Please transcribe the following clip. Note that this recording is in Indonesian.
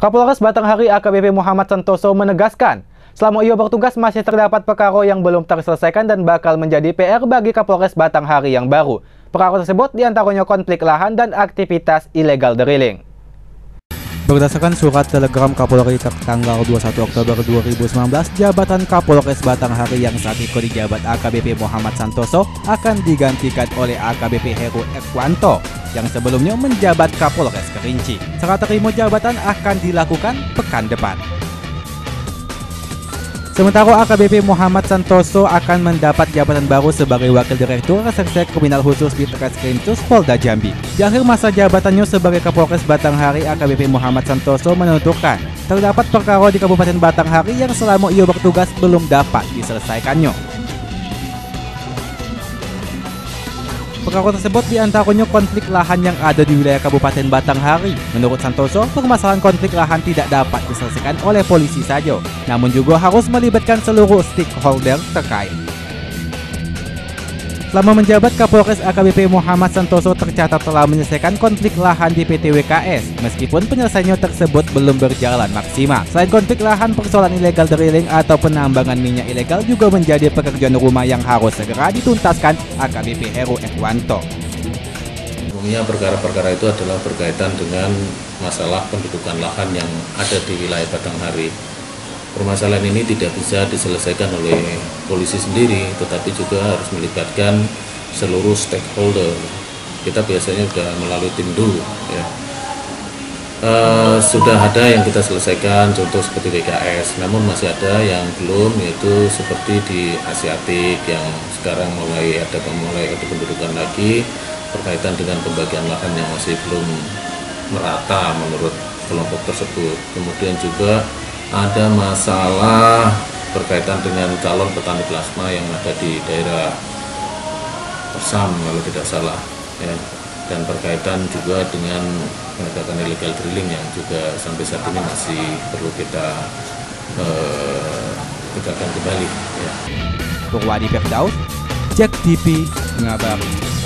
Kapolres Batanghari AKBP Muhammad Santoso menegaskan, selama ia bertugas masih terdapat perkara yang belum terselesaikan dan bakal menjadi PR bagi Kapolres Batanghari yang baru. Perkara tersebut diantaranya konflik lahan dan aktivitas ilegal drilling. Berdasarkan surat telegram Kapolri tertanggal 21 Oktober 2019, jabatan Kapolres Batanghari yang saat itu dijabat AKBP Muhammad Santoso akan digantikan oleh AKBP Heru Ekwanto yang sebelumnya menjabat Kapolres Kerinci. Serah terima jabatan akan dilakukan pekan depan. Sementara AKBP Muhammad Santoso akan mendapat jabatan baru sebagai Wakil Direktur Reserse Kriminal Khusus di Treskrim Polda Jambi. Di akhir masa jabatannya sebagai Kapolres Batanghari, AKBP Muhammad Santoso menuturkan terdapat perkara di Kabupaten Batanghari yang selama ia bertugas belum dapat diselesaikannya. Perkara tersebut diantaranya konflik lahan yang ada di wilayah Kabupaten Batanghari. Menurut Santoso, permasalahan konflik lahan tidak dapat diselesaikan oleh polisi saja, namun juga harus melibatkan seluruh stakeholder terkait. Selama menjabat, Kapolres AKBP Muhammad Santoso tercatat telah menyelesaikan konflik lahan di PT WKS, meskipun penyelesaiannya tersebut belum berjalan maksimal. Selain konflik lahan, persoalan ilegal drilling atau penambangan minyak ilegal juga menjadi pekerjaan rumah yang harus segera dituntaskan AKBP Heru Ekwanto. Umumnya perkara-perkara itu adalah berkaitan dengan masalah pendudukan lahan yang ada di wilayah Batanghari. Permasalahan ini tidak bisa diselesaikan oleh polisi sendiri, tetapi juga harus melibatkan seluruh stakeholder. Kita biasanya sudah melalui tim dulu, ya. Sudah ada yang kita selesaikan, contoh seperti WKS, namun masih ada yang belum, yaitu seperti di Asiatik yang sekarang mulai ada pendudukan lagi berkaitan dengan pembagian lahan yang masih belum merata menurut kelompok tersebut. Kemudian juga ada masalah berkaitan dengan calon petani plasma yang ada di daerah Persam kalau tidak salah, ya. Dan berkaitan juga dengan penegakan illegal drilling yang juga sampai saat ini masih perlu kita tegakkan kembali, ya. Purwadi Firdaus, JEK TV, Ngabari.